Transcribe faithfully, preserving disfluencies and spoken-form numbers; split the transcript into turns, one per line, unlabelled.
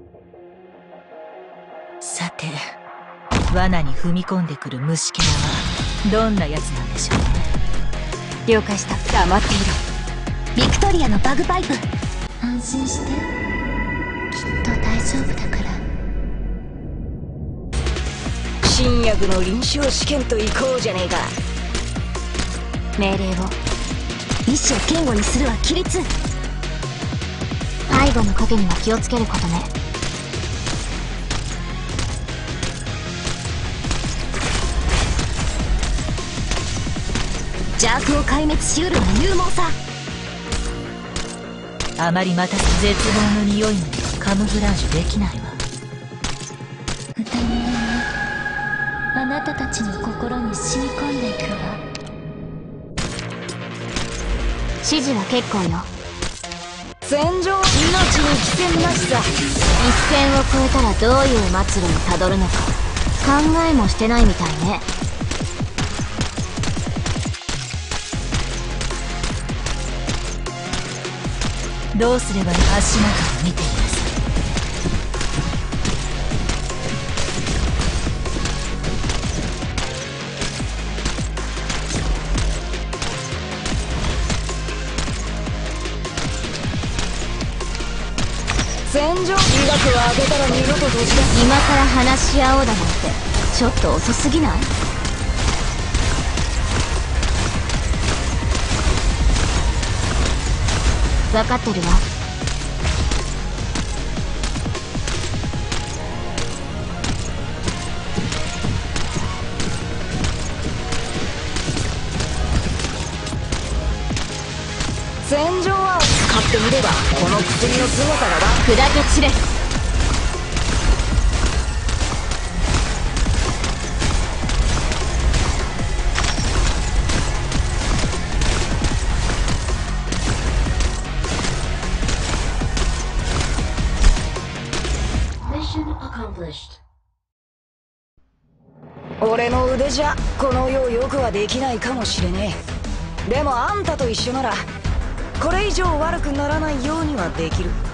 さて、罠に踏み込んでくる虫けらはどんなやつなんでしょうね。
了解した。黙っていろ。ビクトリアのバグパイプ。
安心して、きっと大丈夫だから。
新薬の臨床試験と行こうじゃねえか。
命令を。
意志を堅固にするは規律。
背後の影には気をつけることね。
邪悪を壊滅しうるは勇猛さ。
あまりまた絶望の匂いまでカムフラージュできないわ。
歌の音があなたたちの心に染み込んでいくわ。
指示は結構よ。
戦場、命に危険なしさ。
一線を越えたらどういう末路にたどるのか考えもしてないみたいね。
どうすればいい？足元を見ています。
戦場、医学を開けたら二度と閉じだ。
今から話し合おうだなんてちょっと遅すぎない？分かってるわ。
戦場は使ってみればこの薬の凄さがわ。
砕け散れ。
俺の腕じゃこの世よくはできないかもしれねえ。でもあんたと一緒ならこれ以上悪くならないようにはできる。